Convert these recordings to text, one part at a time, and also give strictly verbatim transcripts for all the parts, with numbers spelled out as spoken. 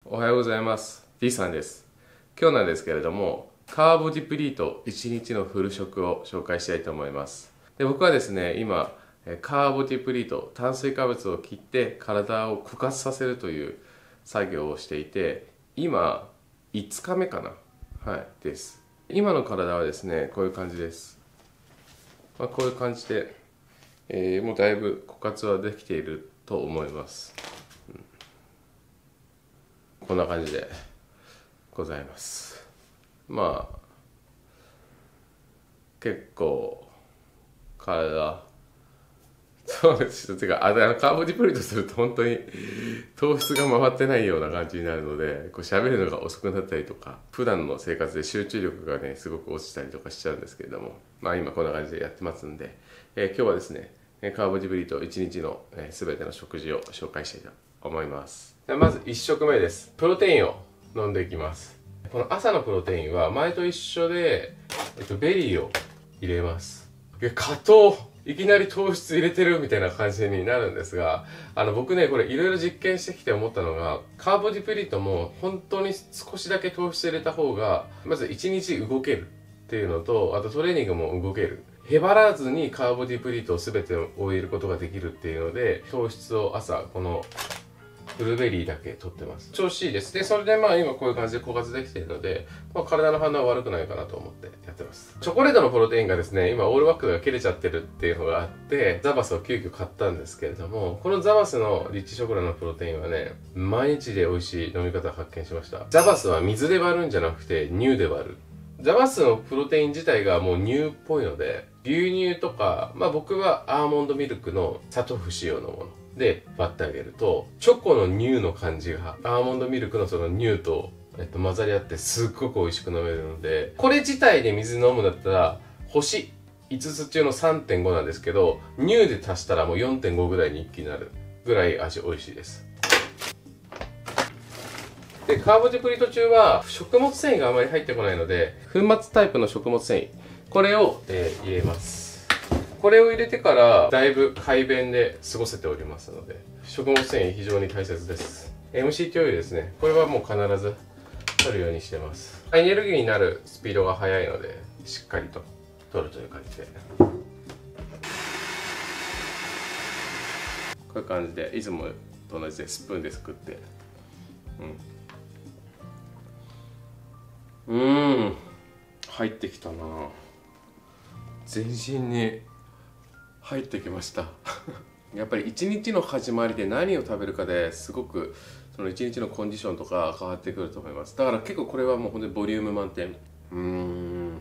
おはようございます。D さんです。今日なんですけれども、カーボディプリートいちにちのフル食を紹介したいと思います。で僕はですね、今、カーボディプリート、炭水化物を切って体を枯渇させるという作業をしていて、今、いつかめかなはい、です。今の体はですね、こういう感じです。まあ、こういう感じで、えー、もうだいぶ枯渇はできていると思います。こんな感じでございます。まあ結構体そうですてかあのカーボディプリートすると本当に糖質が回ってないような感じになるので、こう喋るのが遅くなったりとか、普段の生活で集中力がねすごく落ちたりとかしちゃうんですけれども、まあ今こんな感じでやってますんで、えー、今日はですねカーボディプリートいちにちのすべての食事を紹介したいと思います。まずいち食目です。プロテインを飲んでいきます。この朝のプロテインは前と一緒で、えっと、ベリーを入れます。加糖いきなり糖質入れてるみたいな感じになるんですが、あの僕ねこれいろいろ実験してきて思ったのが、カーボディプリートも本当に少しだけ糖質入れた方がまずいちにち動けるっていうのと、あとトレーニングも動ける、へばらずにカーボディプリートを全て終えることができるっていうので、糖質を朝このブルーベリーだけ取ってます。調子いいです。で、それでまあ今こういう感じで枯渇できているので、まあ、体の反応は悪くないかなと思ってやってます。チョコレートのプロテインがですね、今オールバックが切れちゃってるっていうのがあって、ザバスを急遽買ったんですけれども、このザバスのリッチショコラのプロテインはね、毎日で美味しい飲み方を発見しました。ザバスは水で割るんじゃなくて乳で割る。ザバスのプロテイン自体がもう乳っぽいので、牛乳とか、まあ僕はアーモンドミルクの砂糖不使用のもので割ってあげると、チョコの乳の感じがアーモンドミルクのその乳と、えっと、混ざり合ってすっごく美味しく飲めるので、これ自体で水飲むんだったら星いつつ中の さんてんご なんですけど、乳で足したらもう よんてんご ぐらいに一気になるぐらい味美味しいです。でカーボディプリート中は食物繊維があまり入ってこないので、粉末タイプの食物繊維、これを、えー、入れます。これを入れてからだいぶ快便で過ごせておりますので、食物繊維非常に大切です。 エムシーティー オイルですね、これはもう必ず取るようにしてます。エネルギーになるスピードが速いので、しっかりと取るという感じで、こういう感じでいつもと同じでスプーンですくって、うんうん入ってきたな、全身に入ってきましたやっぱり一日の始まりで何を食べるかですごくその一日のコンディションとか変わってくると思います。だから結構これはもう本当にボリューム満点。うーん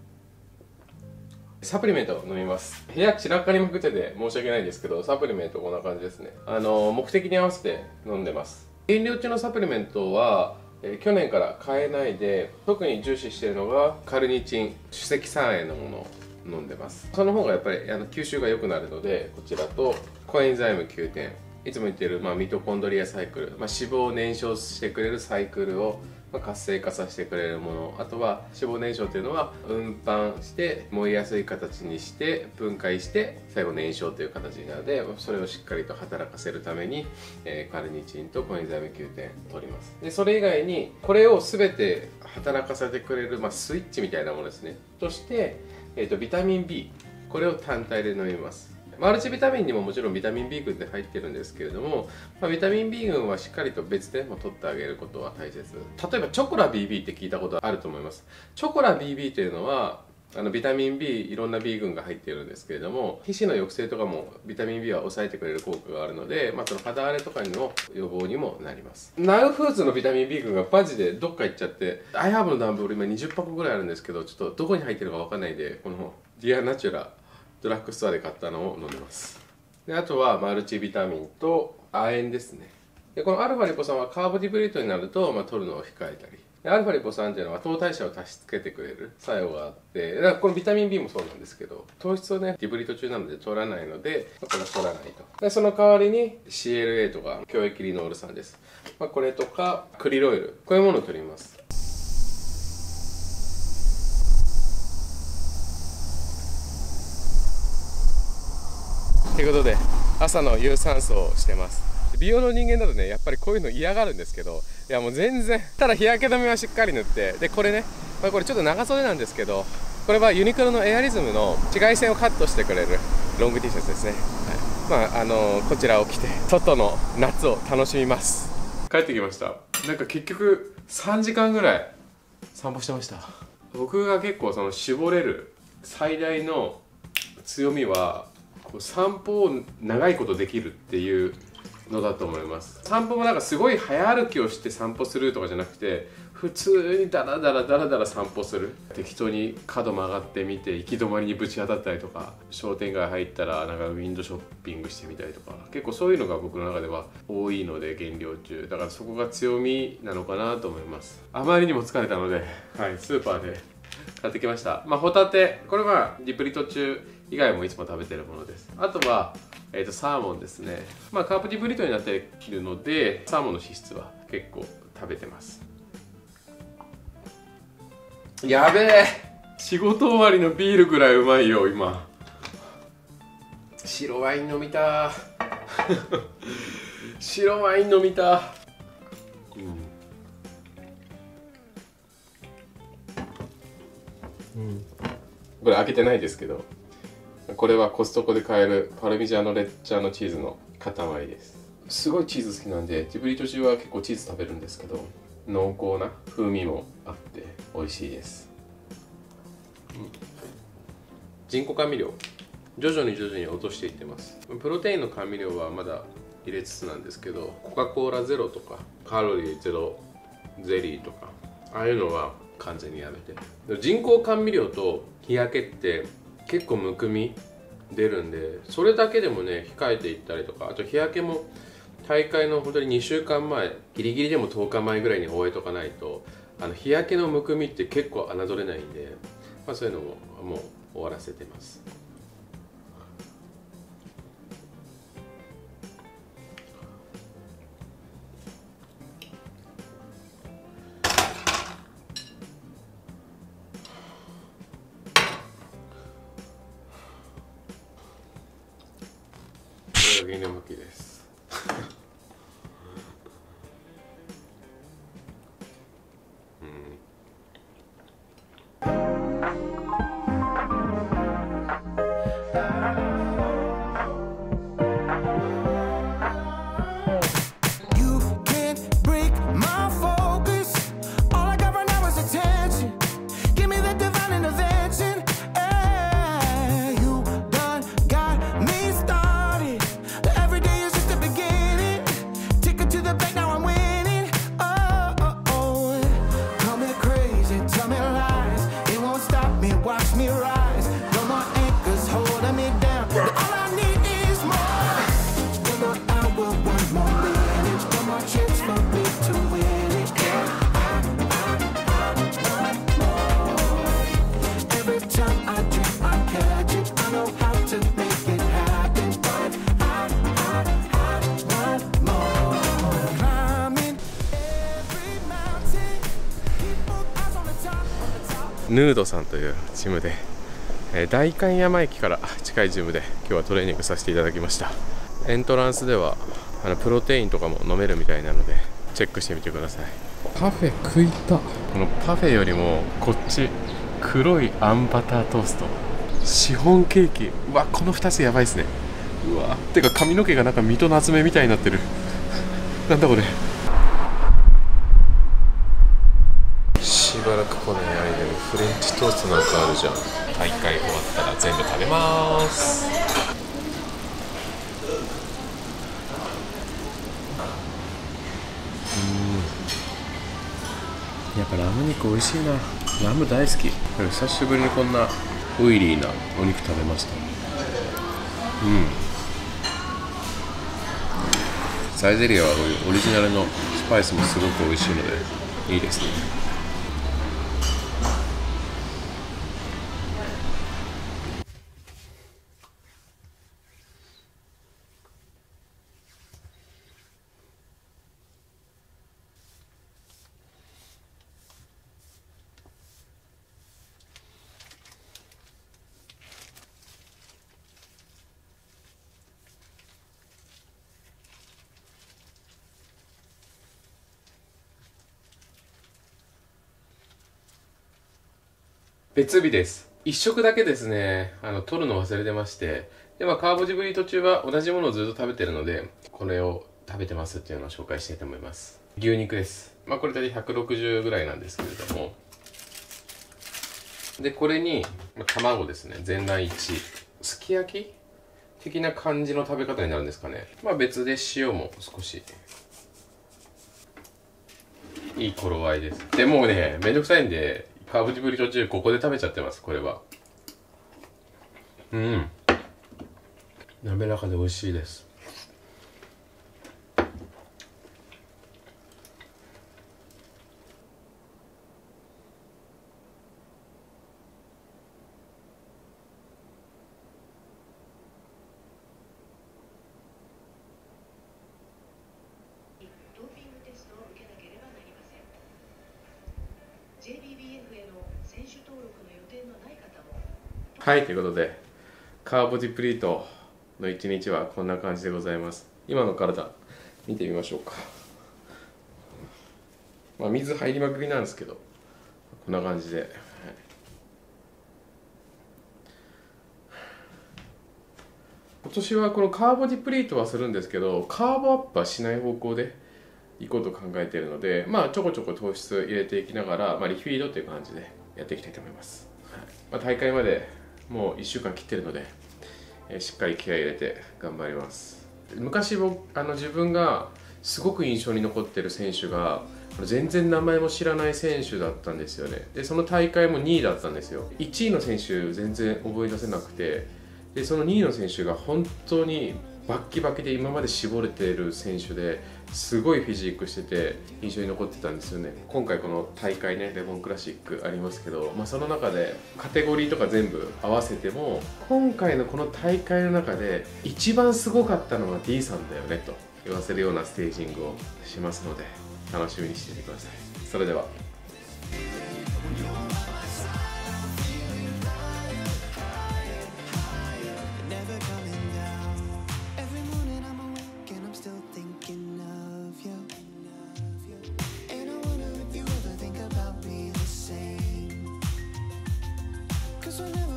サプリメントを飲みます。部屋散らかりまくってて申し訳ないんですけど、サプリメントこんな感じですね。あの目的に合わせて飲んでます。減量中のサプリメントはえ去年から買えないで、特に重視しているのがカルニチン、主石酸塩のものを飲んでます。その方がやっぱりあの吸収が良くなるので、こちらとコエンザイムきゅうてん、いつも言ってる、まあ、ミトコンドリアサイクル、まあ、脂肪を燃焼してくれるサイクルをまあ活性化させてくれるもの、あとは脂肪燃焼というのは運搬して燃えやすい形にして分解して最後燃焼という形になるので、それをしっかりと働かせるために、えー、カルニチンとコエンザイムきゅうてん取ります。でそれ以外にこれを全て働かせてくれる、まあ、スイッチみたいなものですねとして、えー、とビタミン ビー、 これを単体で飲みます。マルチビタミンにももちろんビタミン ビー 群って入ってるんですけれども、まあ、ビタミン ビー 群はしっかりと別でも取ってあげることは大切。例えばチョコラ ビービー って聞いたことあると思います。チョコラ ビービー というのはあのビタミン B、 いろんな B 群が入っているんですけれども、皮脂の抑制とかもビタミン B は抑えてくれる効果があるので、まあ、その肌荒れとかの予防にもなります。ナウフーズのビタミン B 群がマジでどっか行っちゃって、アイハーブの段ボール今にじゅっぱこぐらいあるんですけど、ちょっとどこに入ってるかわかんないんで、このディアナチュラドラッグストアで買ったのを飲んでます。であとはマルチビタミンと亜鉛ですね。でこのアルファリポ酸はカーボディプリートになると、まあ、取るのを控えたり、でアルファリポ酸っていうのは糖代謝を助けてくれる作用があって、だからこのビタミン B もそうなんですけど、糖質をねディプリート中なので取らないので、まあ、これは取らないと。でその代わりに シーエルエー とか強液リノール酸です、まあ、これとかクリロイル、こういうものを取ります。ということで朝の有酸素をしてます。 美容の人間だとねやっぱりこういうの嫌がるんですけど、いやもう全然、ただ日焼け止めはしっかり塗って、でこれね、まあ、これちょっと長袖なんですけど、これはユニクロのエアリズムの紫外線をカットしてくれるロング T シャツですね。はい、まああのー、こちらを着て外の夏を楽しみます。帰ってきました。なんか結局さんじかんぐらい散歩してました。僕が結構その絞れる最大の強みはこう散歩を長いことできるっていうのだと思います。散歩もなんかすごい早歩きをして散歩するとかじゃなくて、普通にダラダラダラダラ散歩する、適当に角曲がってみて行き止まりにぶち当たったりとか、商店街入ったらなんかウィンドウショッピングしてみたりとか、結構そういうのが僕の中では多いので減量中だから、そこが強みなのかなと思います。あまりにも疲れたので、はい、スーパーで買ってきました。まあホタテ、これはディプリ途中以外もいつも食べてるものです。あとは、えー、とサーモンですね。まあカープディプリトになっているので、サーモンの脂質は結構食べてます。やべえ、仕事終わりのビールぐらいうまいよ今。白ワイン飲みた白ワイン飲みた、うん、うん、これ開けてないですけど、これはコストコで買えるパルミジャーノレッジャーノチーズの塊です。すごいチーズ好きなんで、ディプリト中は結構チーズ食べるんですけど、濃厚な風味もあって美味しいです。うん、人工甘味料徐々に徐々に落としていってます。プロテインの甘味料はまだ入れつつなんですけど、コカ・コーラゼロとかカロリーゼロゼリーとかああいうのは完全にやめて、人工甘味料と日焼けって結構むくみ出るんで、それだけでもね控えていったりとか、あと日焼けも大会の本当ににしゅうかんまえ、ギリギリでもとおかまえぐらいに終えとかないと、あの日焼けのむくみって結構侮れないんで、まあ、そういうのももう終わらせてます。これがゲネ向きです。ヌードさんというジムで、えー、代官山駅から近いジムで今日はトレーニングさせていただきました。エントランスではあのプロテインとかも飲めるみたいなのでチェックしてみてください。パフェ食いた。このパフェよりもこっち黒いあんバタートースト、シフォンケーキ、うわこのふたつやばいですね。うわてか髪の毛がなんか水戸夏目みたいになってるなんだこれ。しばらく来ない間にフレンチトーストなんかあるじゃん。大会終わったら全部食べまーす。うん、やっぱラム肉美味しいな。ラム大好き。久しぶりにこんなオイリーなお肉食べました。うん、サイゼリヤはオリジナルのスパイスもすごく美味しいのでいいですね。 別日です。一食だけですね、あの、取るの忘れてまして。で、まあ、カーボジブリート中は同じものをずっと食べてるので、これを食べてますっていうのを紹介したいと思います。牛肉です。まあ、これ大体ひゃくろくじゅうぐらいなんですけれども。で、これに、まあ、卵ですね。全卵いち。すき焼き的な感じの食べ方になるんですかね。まあ、別で塩も少し。いい頃合いです。でもうね、めんどくさいんで、カーボジブリ途中ここで食べちゃってます、これは。うん。滑らかで美味しいです。 ドーピングテストを受けなければなりません。ジェイビービーエフ への選手登録の予定のない方も。 はい、ということで、カーボジプリートの一日はこんな感じでございます。今の体、見てみましょうか。まあ、水入りまくりなんですけど、こんな感じで。はい、今年はこのカーボディプリートはするんですけど、カーボアップはしない方向でいこうと考えているので、まあ、ちょこちょこ糖質入れていきながら、まあ、リフィードという感じでやっていきたいと思います。はい、まあ、大会までもういっしゅうかん切ってるので、えー、しっかり気合い入れて頑張ります。昔僕あの自分がすごく印象に残ってる選手が全然名前も知らない選手だったんですよね。でその大会もにいだったんですよ。いちいの選手全然覚え出せなくて、でそのにいの選手が本当にバッキバキで今まで絞れている選手ですごいフィジークしてて印象に残ってたんですよね。今回この大会ね、レモンクラシックありますけど、まあ、その中でカテゴリーとか全部合わせても今回のこの大会の中で一番すごかったのは D さんだよねと言わせるようなステージングをしますので楽しみにしていてください。それでは。 Cause whenever